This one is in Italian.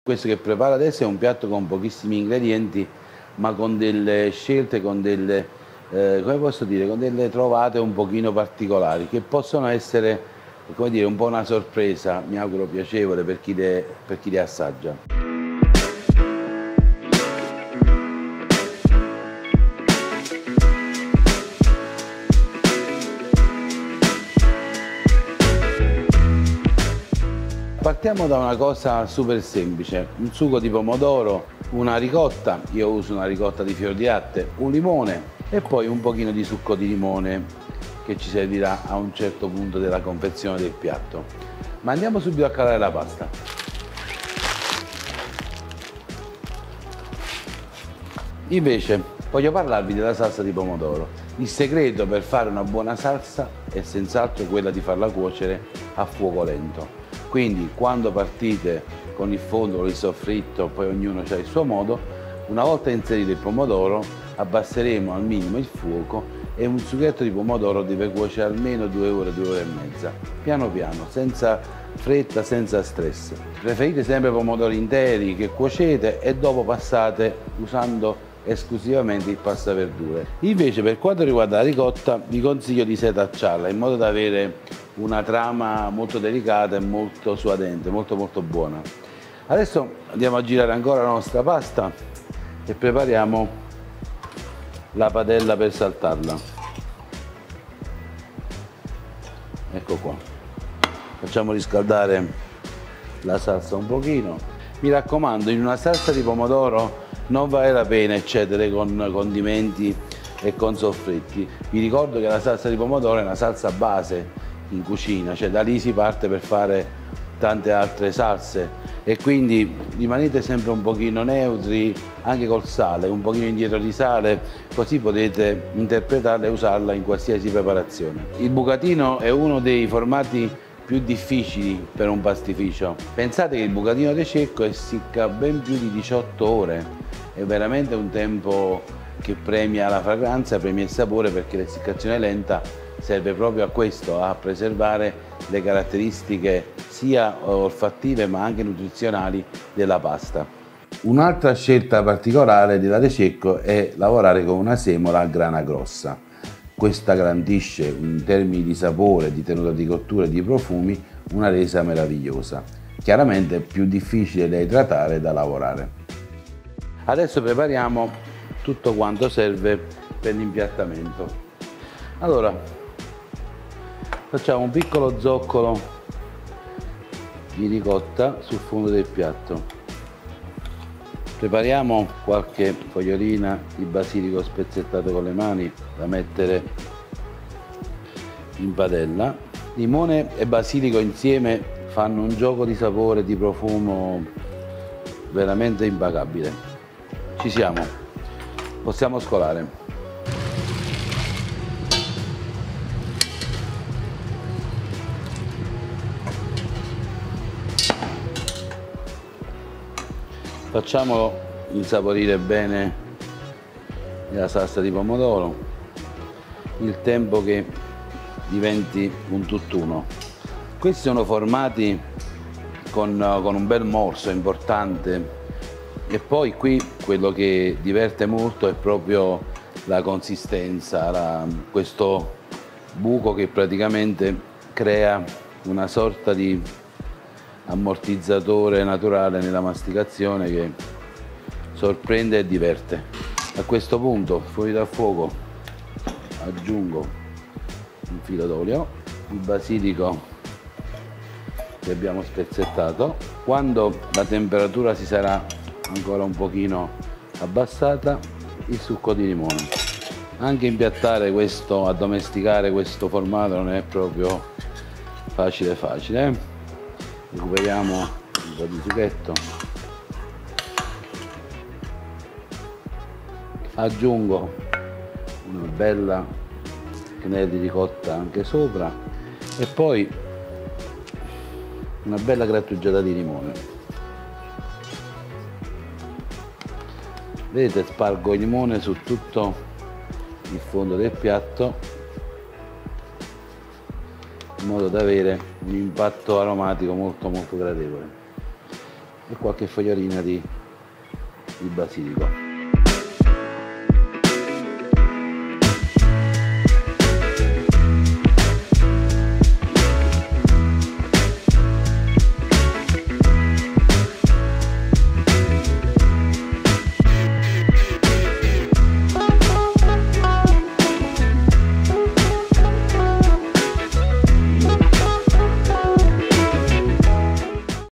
Questo che preparo adesso è un piatto con pochissimi ingredienti, ma con delle scelte, con delle, come posso dire, con delle trovate un pochino particolari, che possono essere, come dire, un po' una sorpresa, mi auguro piacevole per chi le assaggia. Partiamo da una cosa super semplice, un sugo di pomodoro, una ricotta, io uso una ricotta di fior di latte, un limone e poi un pochino di succo di limone che ci servirà a un certo punto della confezione del piatto. Ma andiamo subito a calare la pasta. Invece voglio parlarvi della salsa di pomodoro. Il segreto per fare una buona salsa è senz'altro quella di farla cuocere a fuoco lento. Quindi quando partite con il fondo o il soffritto, poi ognuno ha il suo modo, una volta inserito il pomodoro abbasseremo al minimo il fuoco e un sughetto di pomodoro deve cuocere almeno 2 ore, 2 ore e mezza, piano piano, senza fretta, senza stress. Preferite sempre pomodori interi che cuocete e dopo passate usando esclusivamente il passaverdure. Invece per quanto riguarda la ricotta vi consiglio di setacciarla in modo da avere una trama molto delicata e molto suadente, molto buona. Adesso andiamo a girare ancora la nostra pasta e prepariamo la padella per saltarla. Ecco qua. Facciamo riscaldare la salsa un pochino. Mi raccomando, in una salsa di pomodoro non vale la pena eccedere con condimenti e con soffritti. Vi ricordo che la salsa di pomodoro è una salsa base in cucina, cioè da lì si parte per fare tante altre salse e quindi rimanete sempre un pochino neutri anche col sale, un pochino indietro di sale, così potete interpretarla e usarla in qualsiasi preparazione. Il bucatino è uno dei formati più difficili per un pastificio. Pensate che il bucatino di cecco essicca ben più di 18 ore, è veramente un tempo che premia la fragranza, premia il sapore, perché l'essiccazione lenta serve proprio a questo, a preservare le caratteristiche sia olfattive ma anche nutrizionali della pasta. Un'altra scelta particolare della De Cecco è lavorare con una semola a grana grossa. Questa garantisce in termini di sapore, di tenuta di cottura e di profumi una resa meravigliosa. Chiaramente è più difficile da idratare e da lavorare. Adesso prepariamo tutto quanto serve per l'impiattamento. Allora, facciamo un piccolo zoccolo di ricotta sul fondo del piatto. Prepariamo qualche fogliolina di basilico spezzettato con le mani da mettere in padella. Limone e basilico insieme fanno un gioco di sapore e di profumo veramente impeccabile. Ci siamo, possiamo scolare. Facciamo insaporire bene la salsa di pomodoro, il tempo che diventi un tutt'uno. Questi sono formati con un bel morso importante e poi qui quello che diverte molto è proprio la consistenza, questo buco che praticamente crea una sorta di ammortizzatore naturale nella masticazione che sorprende e diverte. A questo punto, fuori dal fuoco, aggiungo un filo d'olio, il basilico che abbiamo spezzettato. Quando la temperatura si sarà ancora un pochino abbassata, il succo di limone. Anche impiattare questo, addomesticare questo formato non è proprio facile. Recuperiamo un po' di sughetto, aggiungo una bella quenella di ricotta anche sopra e poi una bella grattugiata di limone. Vedete, spargo il limone su tutto il fondo del piatto in modo da avere un impatto aromatico molto gradevole. e qualche fogliolina di basilico.